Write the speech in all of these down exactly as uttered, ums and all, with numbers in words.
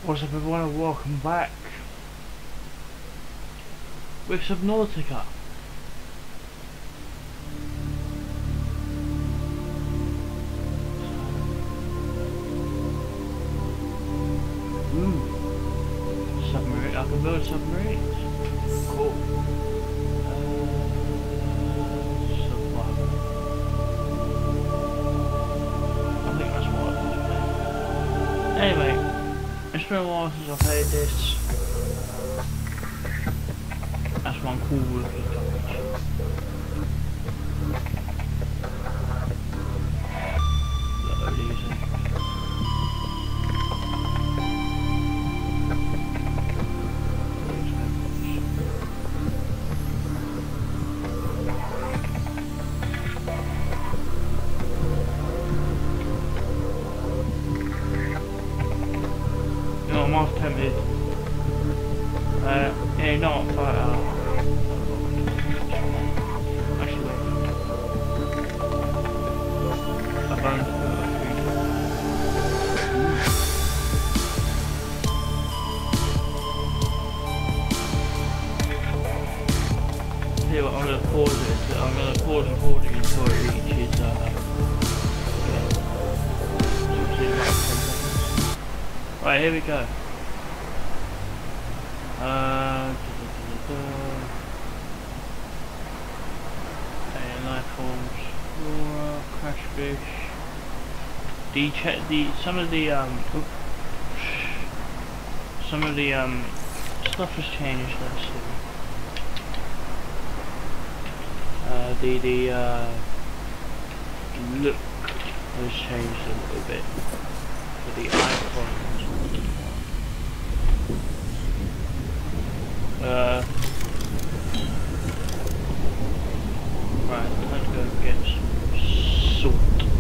What's up everyone and welcome back with Subnautica. Hmm. Submarine, I can build submarines. Cool. Uh, survival. I think that's what I put. Anyway. It's been a while since I've played this. That's one cool looking touch. Load easy. I'm half tempted. Uh, yeah, not but uh, actually wait. I found uh, See what, I'm gonna pause it. I'm gonna pause recording until it reaches uh yeah. Right, here we go. Uh, da, da, da, da, da. Life forms, flora, crash fish. The check the some of the um oops, some of the um stuff has changed. Let's see. Uh, the the uh look has changed a little bit for the icons. Uh, right, let's go get some salt.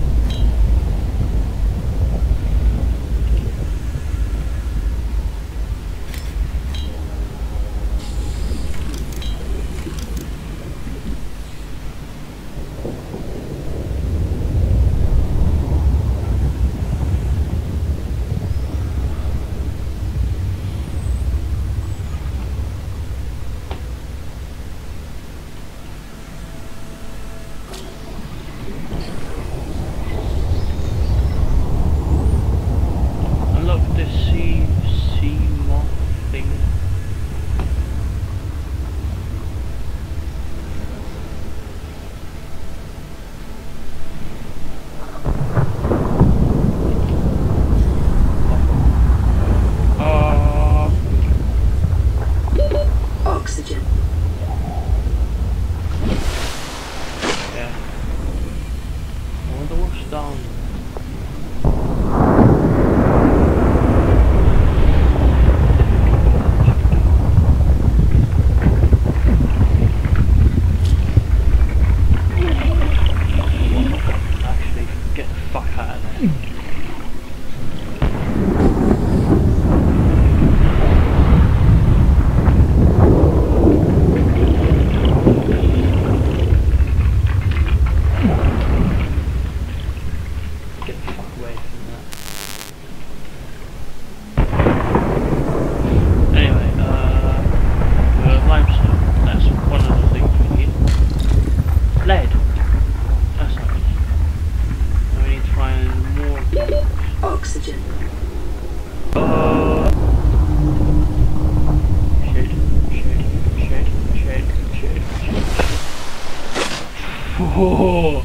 Oh,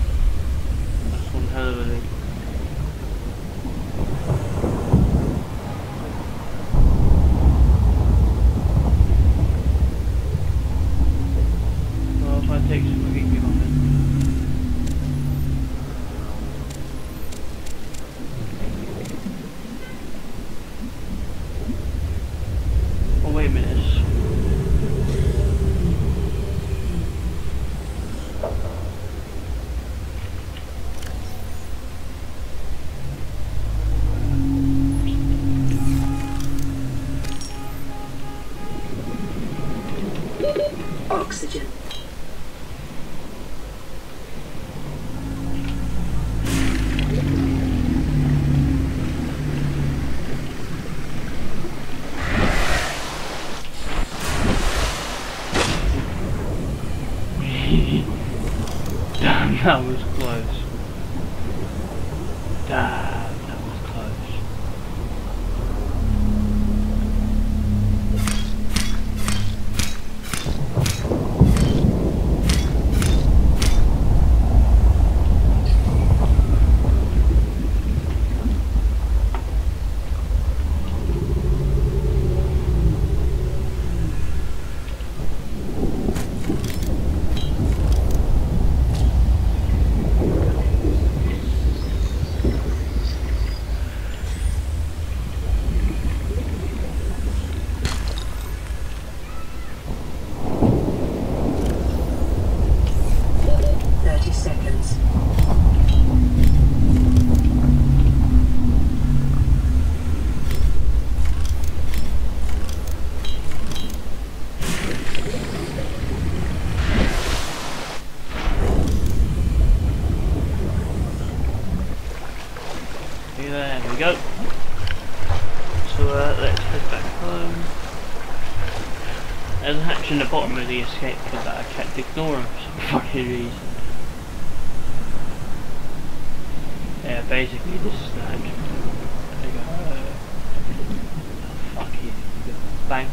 that's one hell of a thing. Well, if I take some creepy on it. Oh, wait a minute. That was close. Damn, that was close. There we go. So uh, let's head back home. There's a hatch in the bottom of the escape pod that I kept ignoring for some fucking reason. Yeah, basically this is the hatch. There you go. Oh, fuck you. Bang.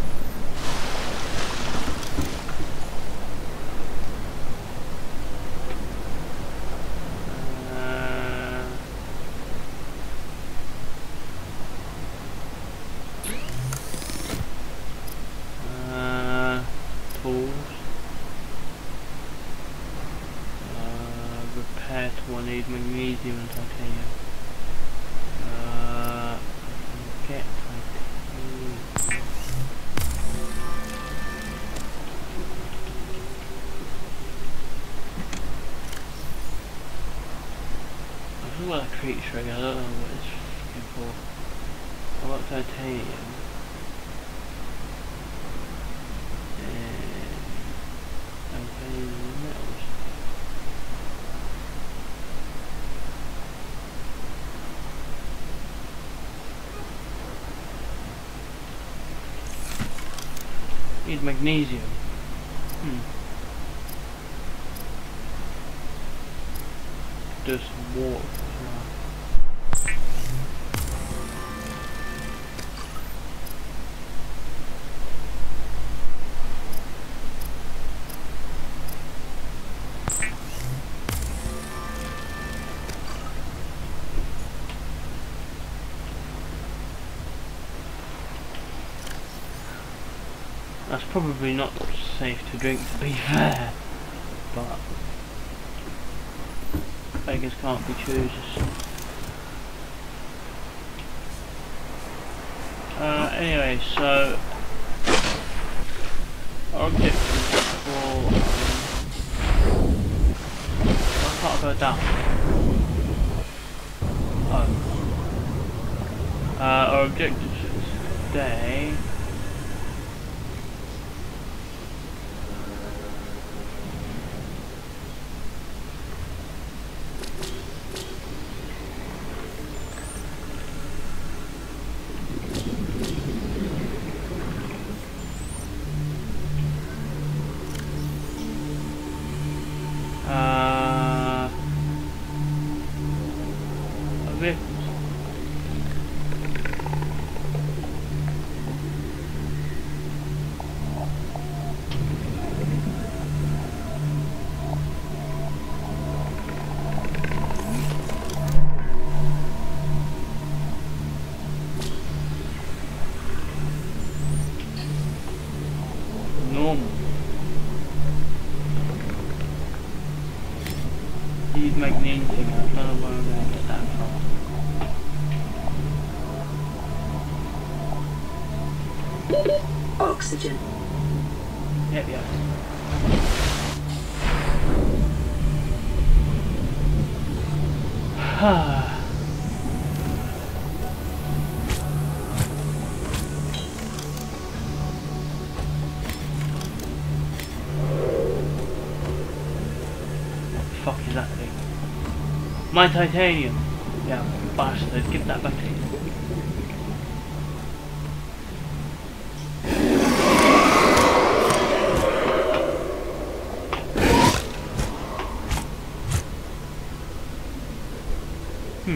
One need magnesium and titanium. Uh, get titanium. I feel like a creature again. I don't know what it's looking for. I want titanium. And titanium metals. Need magnesium. Hmm. Do some water as well. That's probably not safe to drink, to be fair, but beggars can't be choosers. Uh, anyway, so our objective for um, why can't I go down? Oh, uh, our objective today. Uh, vehicles. Normal. These magnesium, I don't know where I'm going to get that from. Oxygen. Yep, yep. What the fuck is that thing? My titanium! Yeah, bastard, give that back to me. Hmm.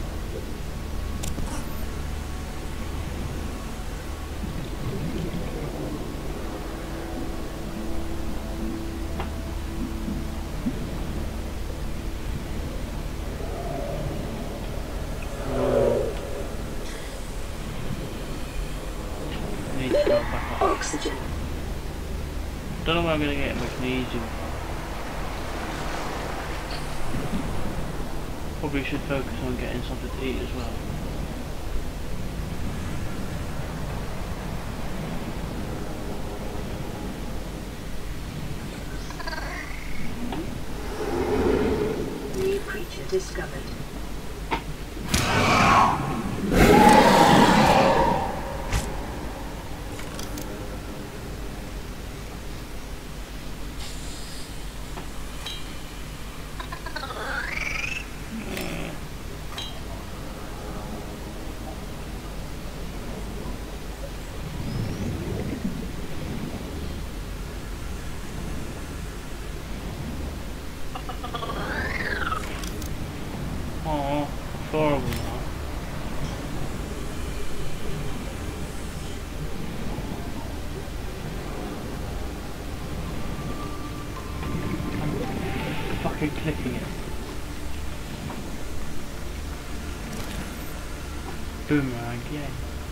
Need to go back up. Oxygen. Don't know where I'm gonna get magnesium. Probably should focus on getting something to eat as well. New creature discovered. Oh, horrible now. I'm fucking clicking it. Boomerang, yay.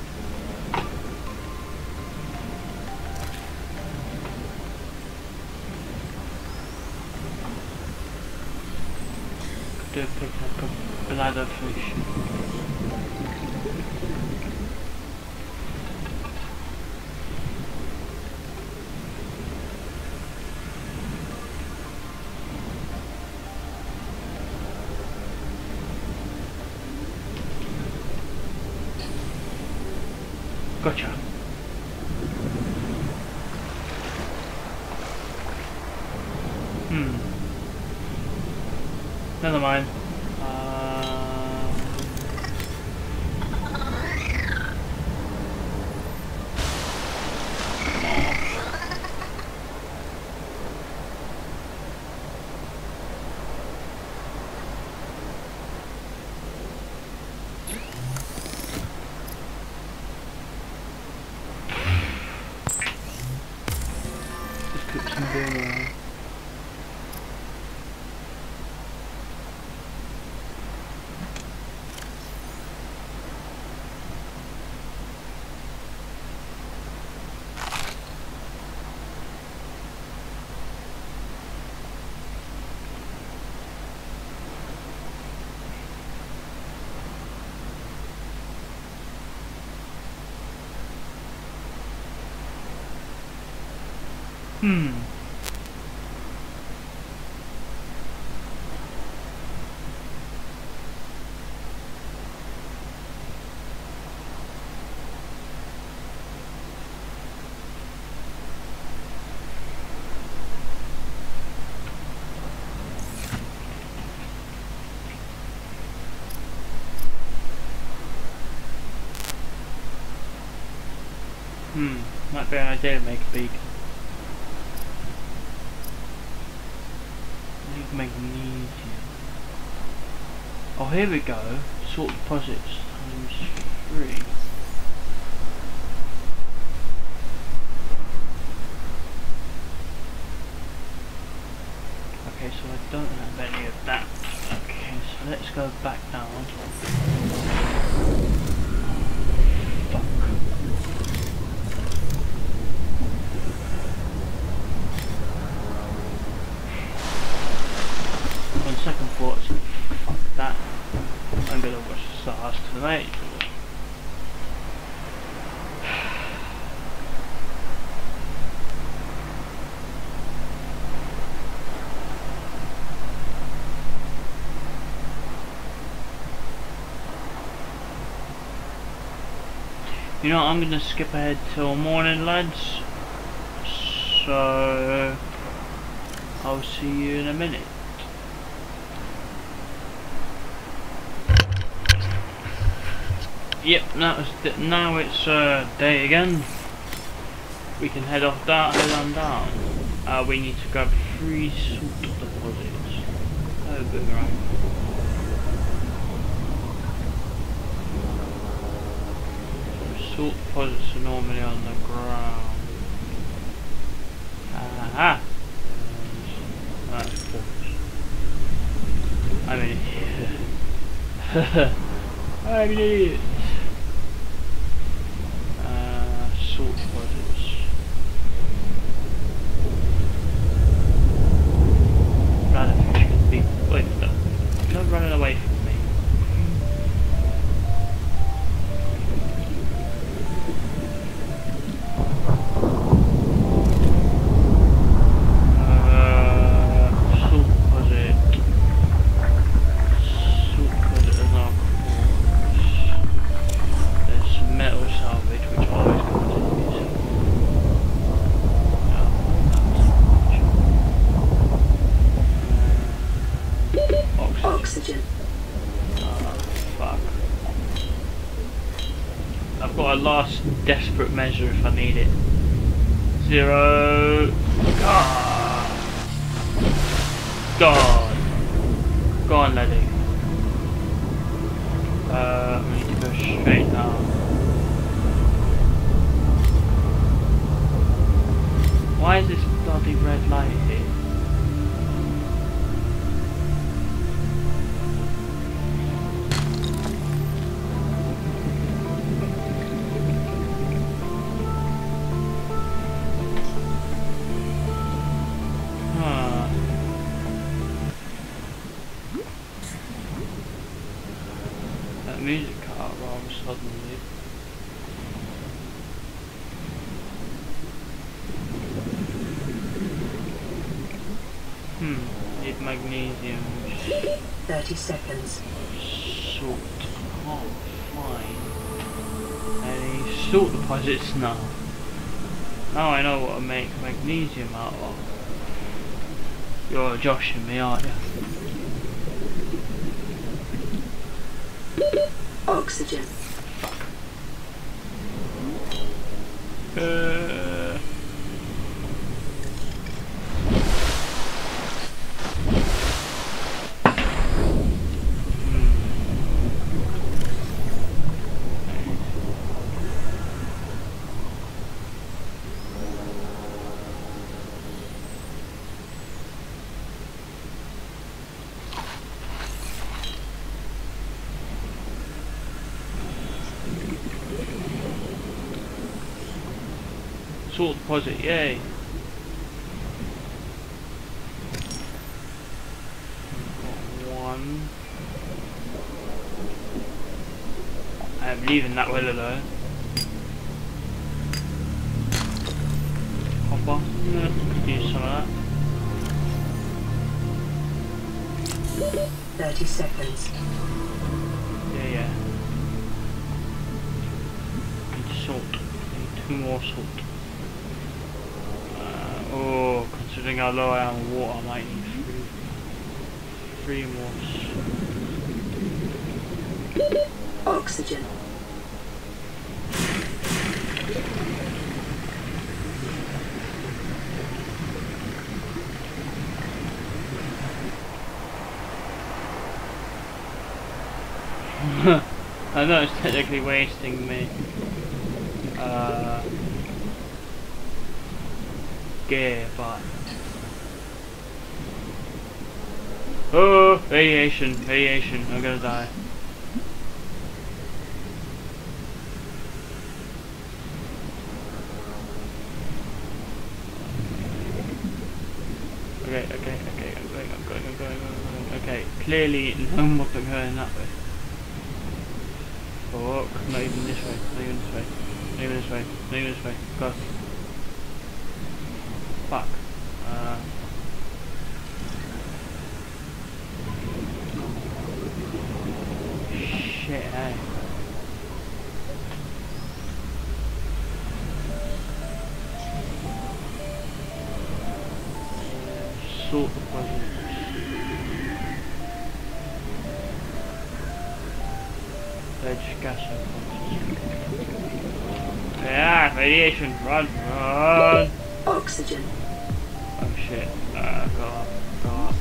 Do pick up a bladder fish. Gotcha. Hmm. Never mind. Uh... Just cook some boomerang. Hmm. Hmm. Might be an idea to make a beacon. Magnesium. Oh, here we go. Salt deposits times three. Okay, so I don't have any of that. Okay, so let's go back down. Fuck. On second thoughts, fuck that. I'm gonna watch the stars tonight. You know, I'm gonna skip ahead till morning, lads. So I'll see you in a minute. Yep, that was now it's uh, day again. We can head off down, head on down. Uh, we need to grab three salt deposits. Oh, boomerang. Salt deposits are normally on the ground. Aha! That's quartz. I mean, I'm an idiot. Uh, salt deposits. Bladderfish can be. Wait, no, not running away from me. Last desperate measure if I need it. Zero. Ah. God. Go on, lady. Uh, we need to go straight now. Why is this bloody red light here? Music cut out rather suddenly. Hmm, need magnesium. Thirty seconds. Salt. Can't find any salt deposits now. Now I know what to make magnesium out of. You're joshing me, aren't you? Oxygen. Uh. Salt deposit, yay! Got one. I am leaving that well alone. Copper, yeah, could use some of that. Thirty seconds. Yeah, yeah. Need salt. Need two more salt. Oh, considering how low I am on water, I might need three, three more. Oxygen. I know it's technically wasting me. Uh, gear, but oh, radiation, radiation! I'm gonna die. Okay, okay, okay. I'm going. I'm going. I'm going. I'm going. Okay, clearly no more than going that way. Oh, not even this way. Not even this way. Not even this way. Not even this way. Go. Fuck. Uh, shit, eh? Salt deposits. Veg gas deposits. Yeah, radiation. Run, run. Oxygen. Oh shit, uh, go up, go up.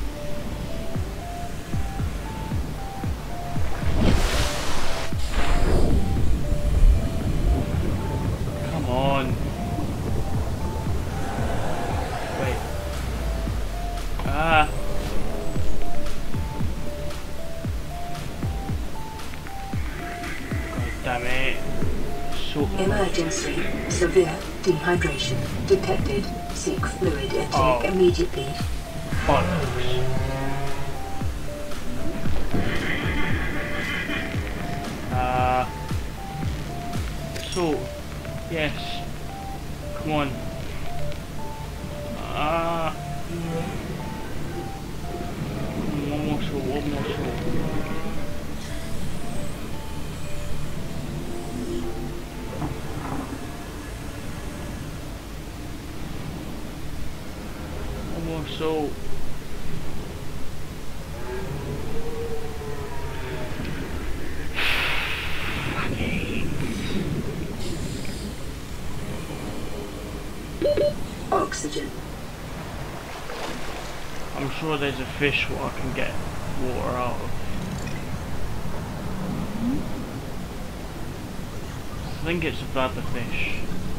damn it. Salt. Emergency. Severe dehydration detected. Seek fluid intake Oh. immediately. Bollocks. Uh, salt. Yes. Come on. Ah. One more salt, one more salt. One more salt. Oxygen. I'm sure there's a fish where I can get water out of. I think it's a bladder fish.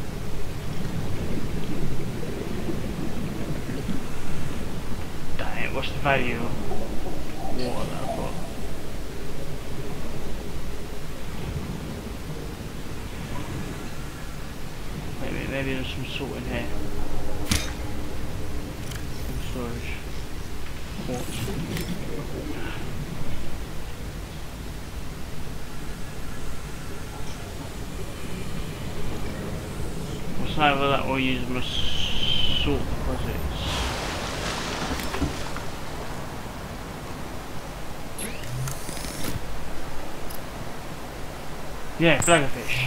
Dang it, what's the value of water that I've got? Maybe, maybe there's some salt in here. Some storage. Quartz. What's either that or use my salt deposits. Yeah, flaggerfish.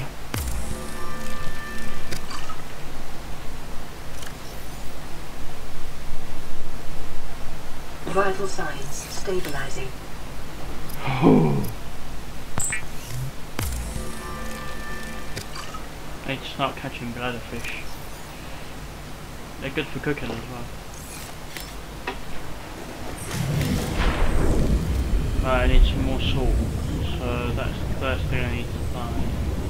Vital signs stabilizing. I need to start catching bladderfish. They're good for cooking as well. Right, I need some more salt. So that's the first thing I need to find.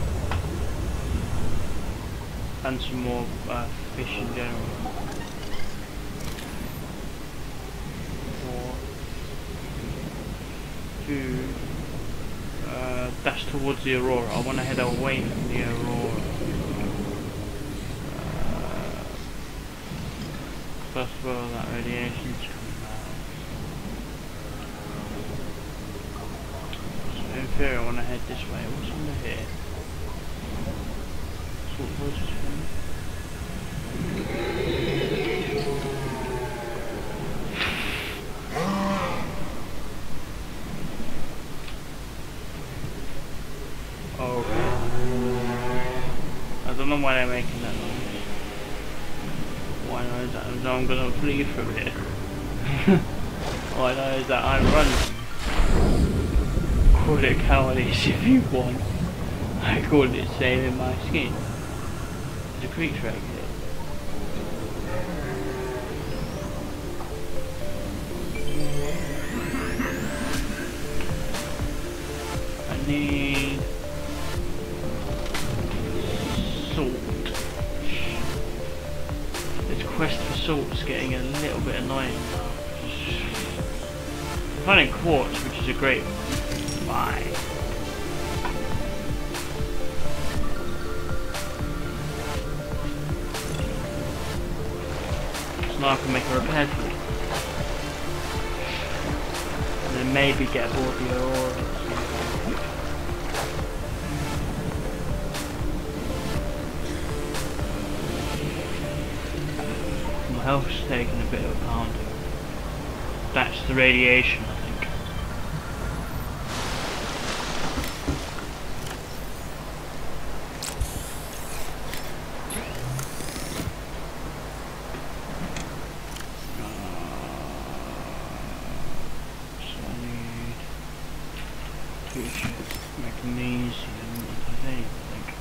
And some more uh, fish in general. Four. Two. Uh, that's towards the aurora. I want to head away from the aurora. Uh, first of all, that radiation's coming out. So in theory, I want to head this way. What's under here? Salt position. I don't know why they're making that noise. Why know is that I'm gonna flee through it. All I know is that I run. Call it cowardice if you want. I call it saving my skin. There's a creature right here. I need salt. This quest for salt's getting a little bit annoying now. I'm finding quartz, which is a great buy. So now I can make a repair tool. And then maybe get aboard the aurora. My health's taking a bit of a pounding. That's the radiation, I think. So I need future magnesium and titanium, I think.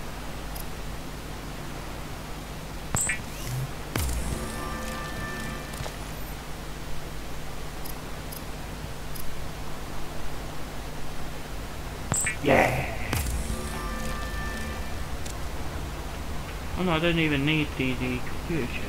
Yeah. Oh no, I don't even need the, the computer chip.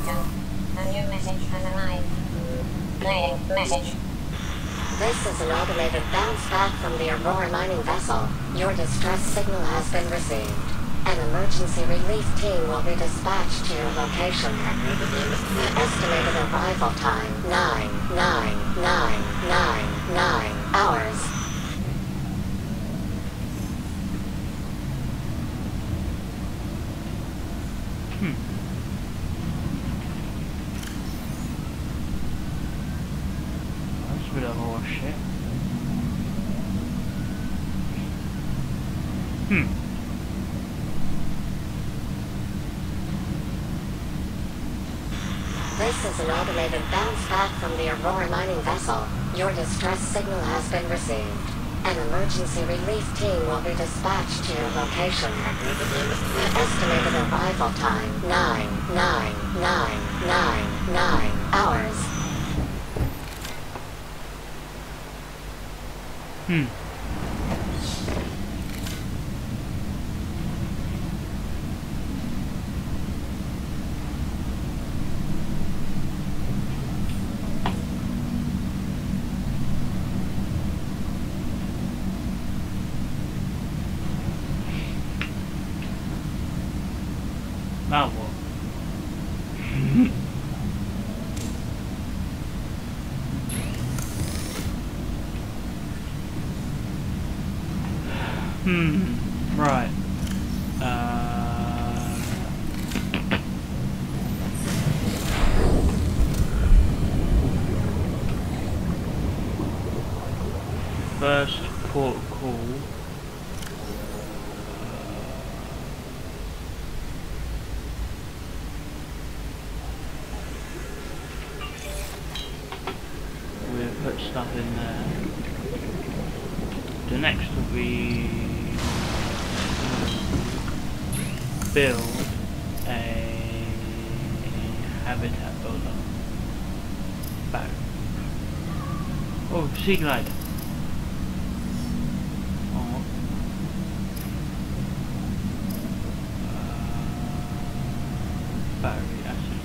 Captain. A new message has arrived. Playing message. This is an automated bounce back from the Aurora mining vessel. Your distress signal has been received. An emergency relief team will be dispatched to your location. The estimated arrival time, nine, nine, nine, nine, nine hours. Hmm. That's a bit of horse shit. Hmm. This is an automated bounce back from the Aurora mining vessel. Your distress signal has been received. An emergency relief team will be dispatched to your location. The estimated arrival time, nine, nine, nine, nine, nine hours. Hmm. Now what? Hmm. Right. Uh. First port of call. We'll put stuff in there. The next will be build a habitat builder. Back. Oh, sea glider. Oh. Uh, battery acid.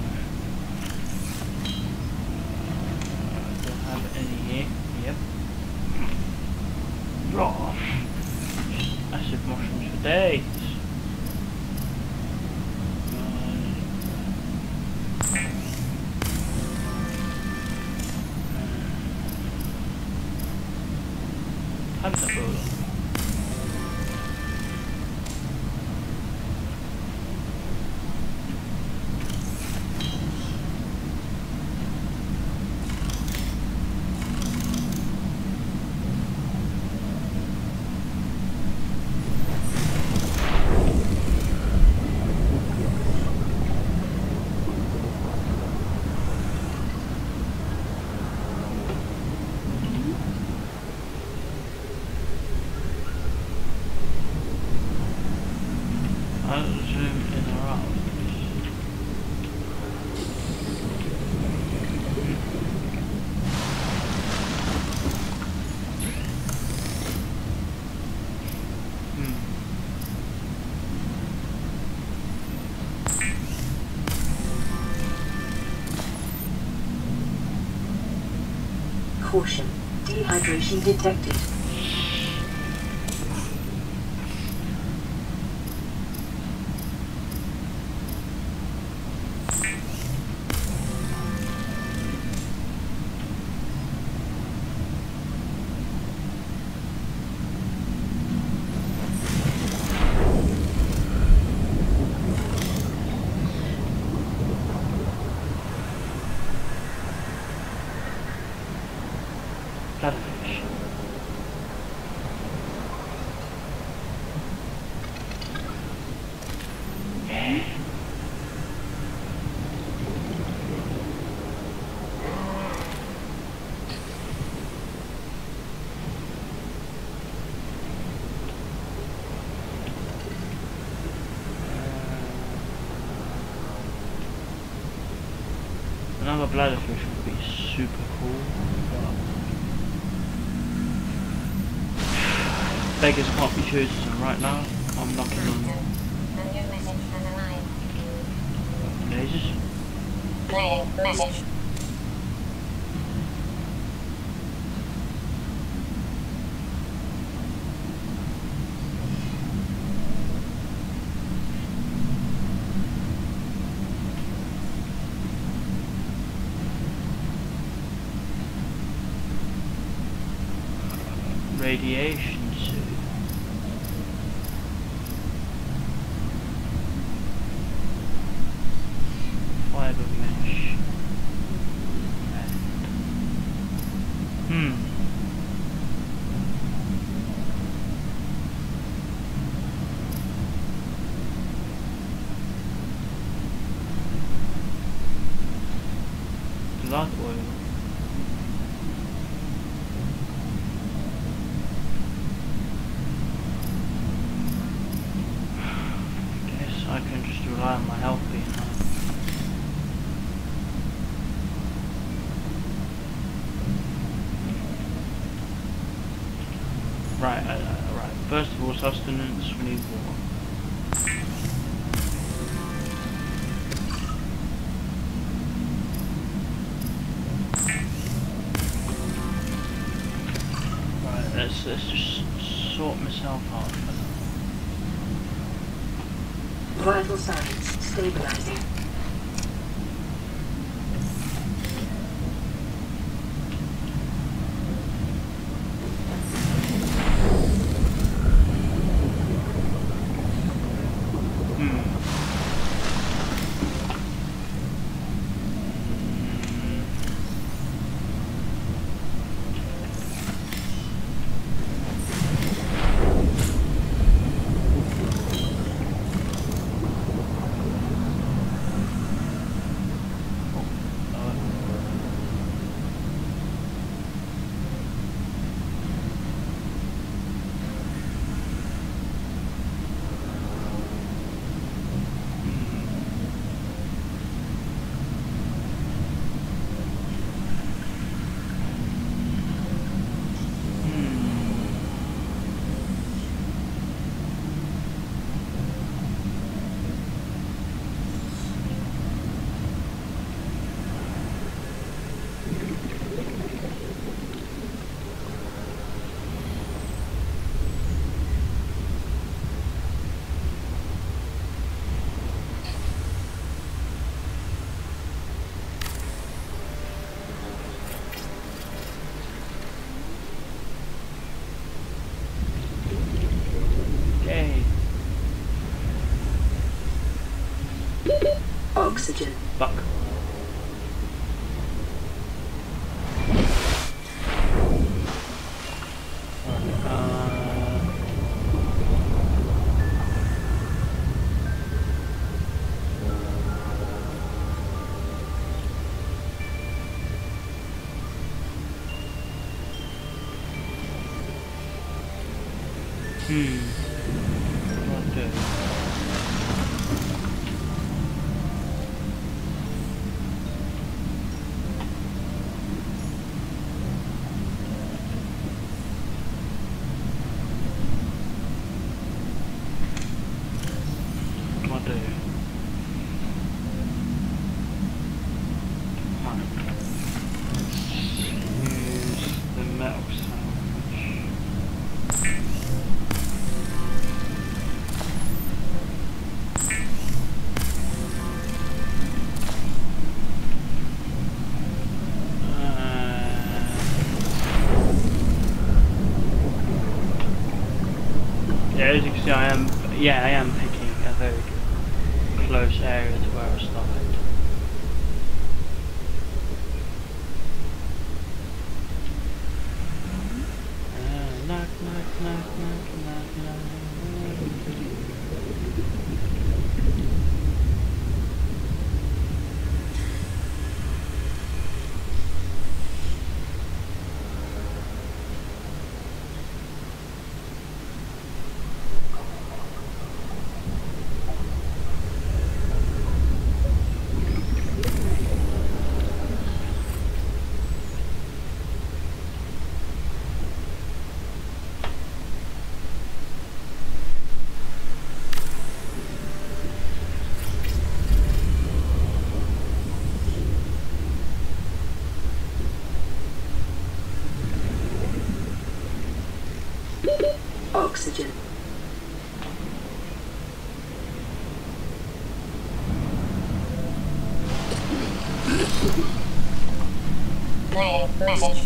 Uh, don't have any here. Yep. Raw. Acid mushrooms for days. Habitat builder. I'll zoom in or out. Hmm. Caution. Dehydration detected. Catfish. Yeah. Another bladderfish would be super cool, but beggars can't be choosers, and right now I'm knocking on A new message has arrived. lasers. Playing message. Radiation suit. Fiber mesh. Hmm. Blood oil. I can just rely on my health being high. Right, uh, uh, right. First of all, sustenance, we need water. Right, let's, let's just sort myself out for now. Vital signs stabilizing. Oxygen. Fuck. Hmm. Okay. What do? Use the metal sandwich. Yeah, as you can see, I am. Yeah, I am picking a very good, close area to where I started. Uh, knock, knock, knock, knock, knock, knock. oxygen. Playing message.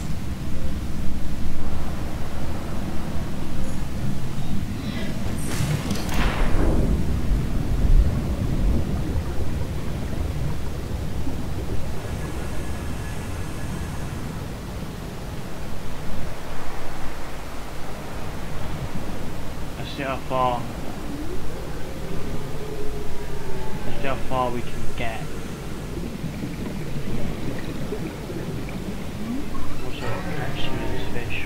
Let's see how far. Let's see how far we can get. Also, catch some of this fish.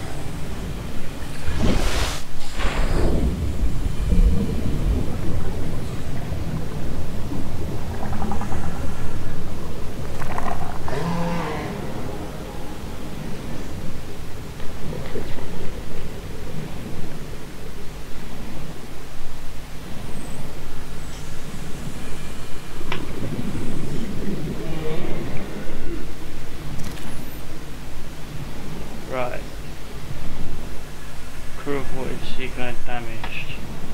Right. Crew reported Seagull damaged.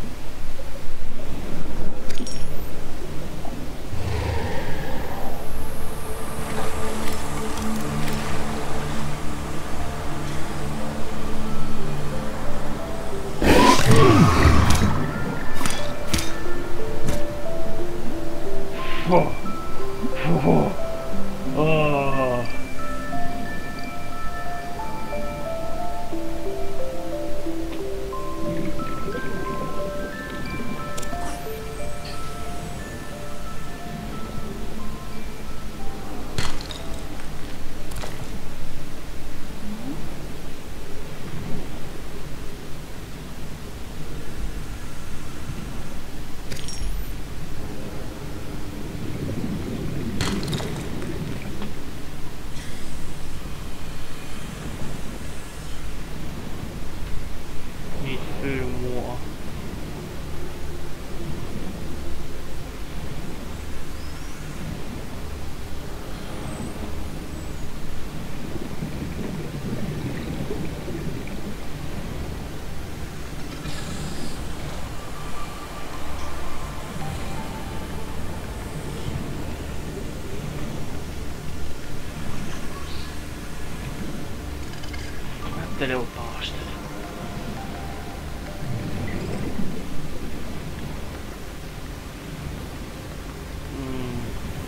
Oh. Oh. Oh. Need food and water. The little bastard. Mm.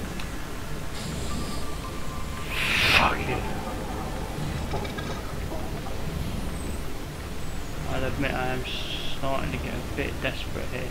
Fuck it. I'll admit I am starting to get a bit desperate here.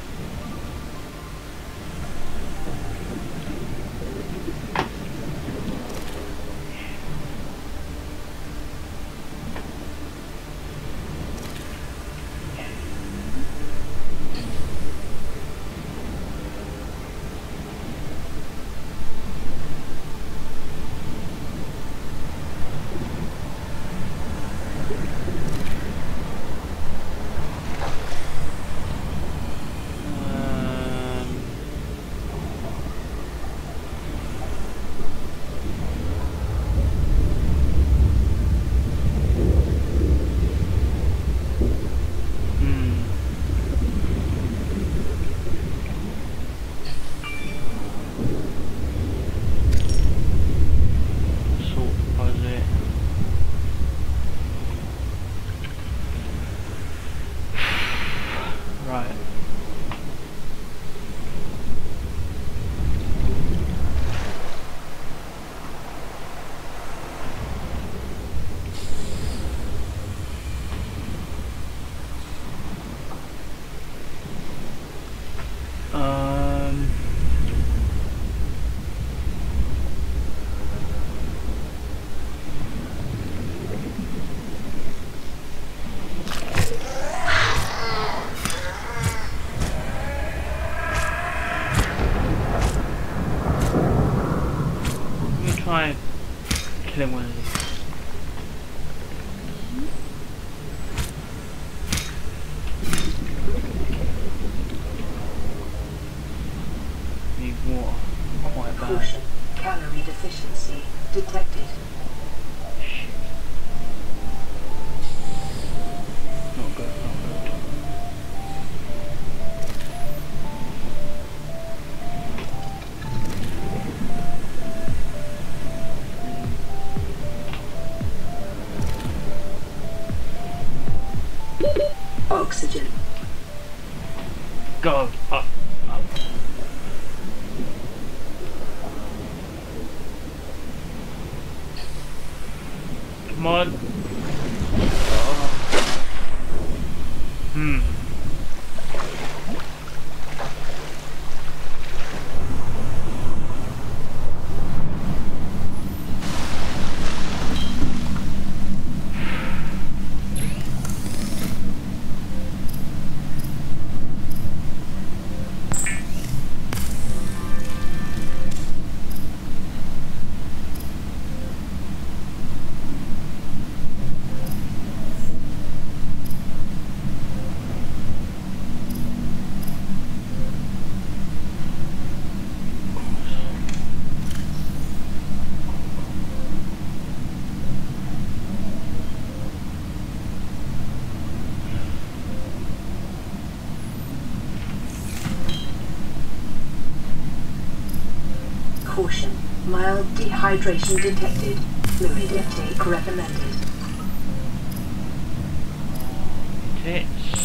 Right. Um. Let me try killing one of these. Need water. Quite bad. Caution. Calorie deficiency detected. Shit. Not good, not good. Go up, up. Come on. Oh. Hmm. Caution. Mild dehydration detected. Fluid intake recommended. Tits.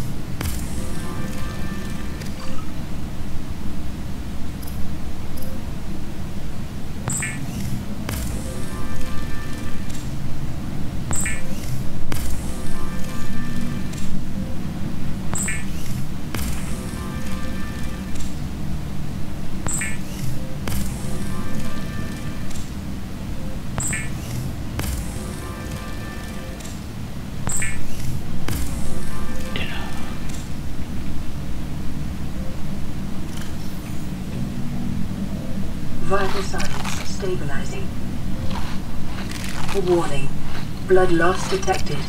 Vital signs stabilizing. Warning. Blood loss detected.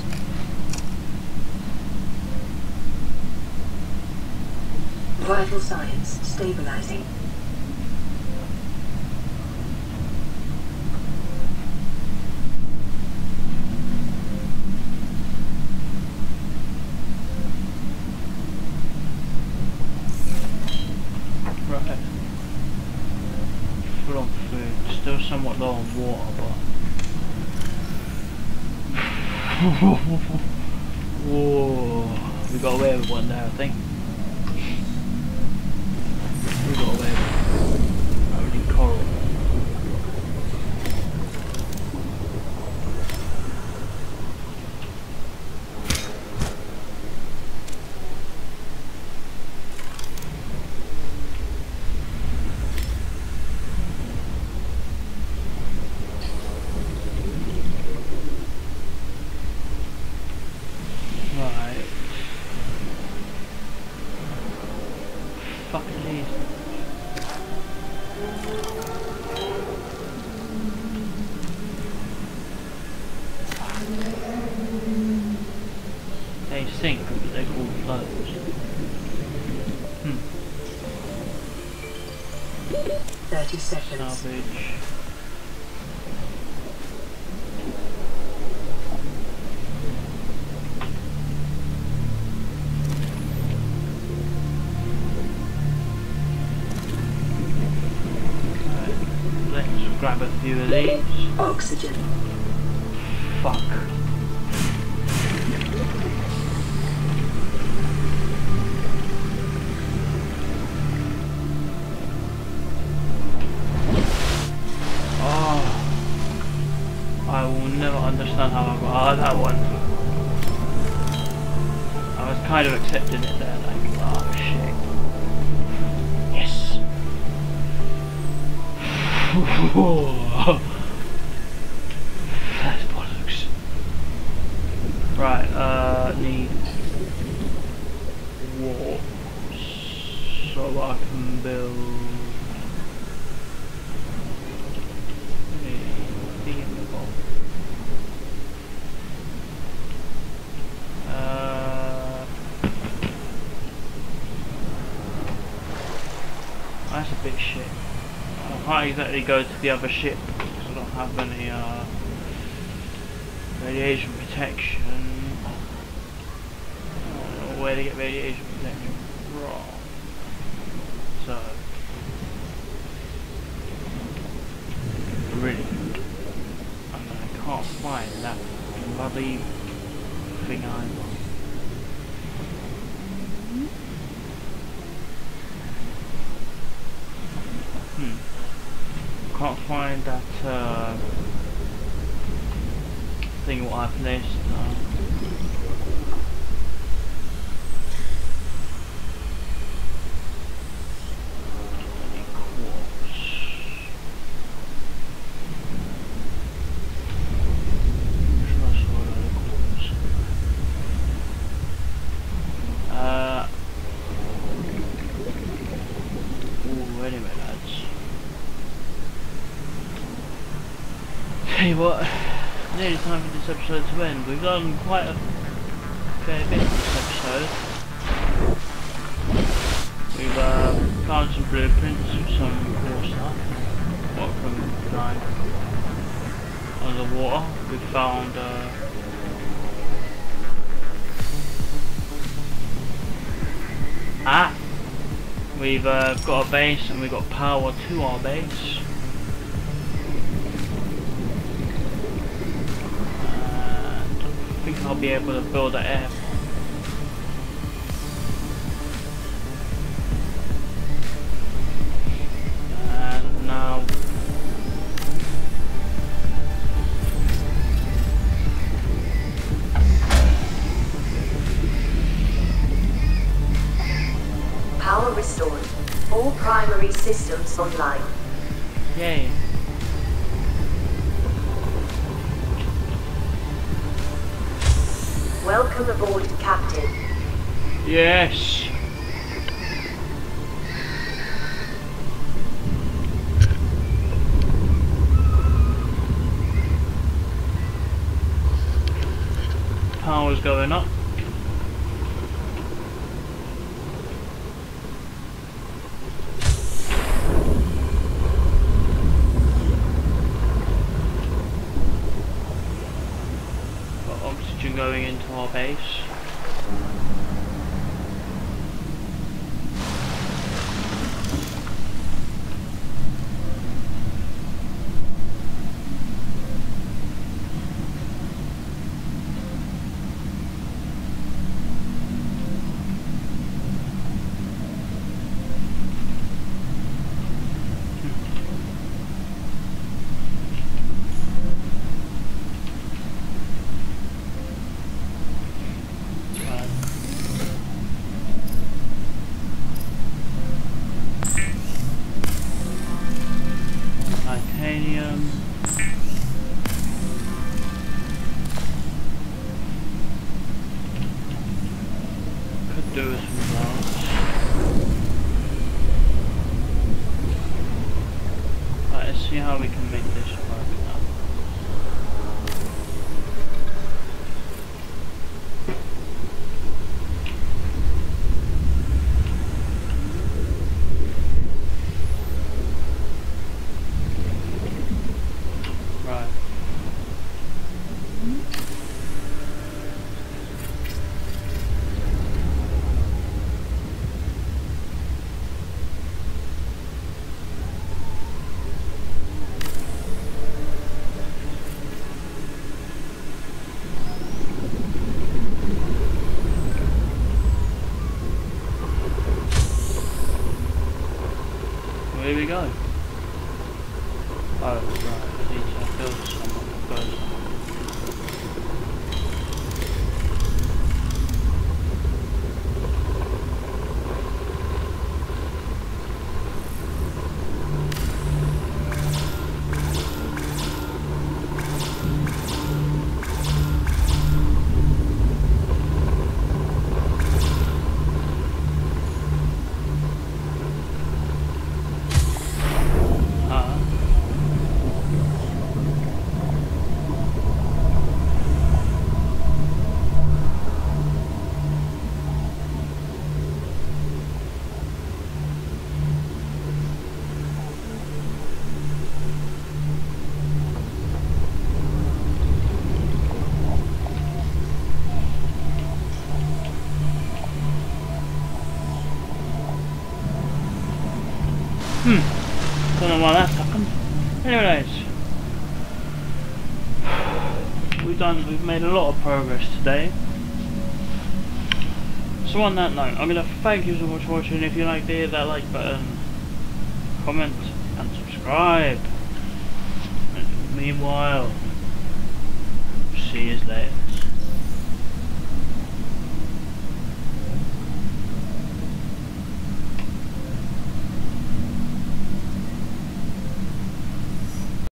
Vital signs stabilizing. Right. Full on food. Still somewhat low on water, but whoa, we got away with one there, I think. We got away with it. Only coral. Right. Fucking these. They sink, but they're called floats. Hmm. thirty seconds. Salvage. Grab a few of these. Oxygen. Fuck. Oh. I will never understand how I got out of that one. I was kind of accepting it there, like, oh shit. Yes. That's bollocks. Right, uh, need walls so I can build a vehicle. Uh, that's a bit shit. I can't exactly go to the other ship because I don't have any uh, radiation protection. I don't know where to get radiation protection from. So, really, I mean, I can't find that bloody thing I want. can't find that uh, thing what I placed. Uh, Hey, what? Nearly time for this episode to end. We've done quite a fair bit this episode. We've uh, found some blueprints, some cool stuff. What from like underwater? We found uh, ah. We've uh, got a base and we've got power to our base. I think I'll be able to build an airport. And now power restored. All primary systems online. Yay. Welcome aboard, Captain. Yes. Power's going up. Got oxygen going into our base. Titanium. Could do with some glass. Right, let's see how we can make this work now. Right. Here we go. Oh, right, I need to build some first. Hmm. Don't know why that's happened. Anyways, we've done. We've made a lot of progress today. So on that note, I'm gonna thank you so much for watching. If you liked it, hit that like button, comment, and subscribe. Meanwhile, see you later.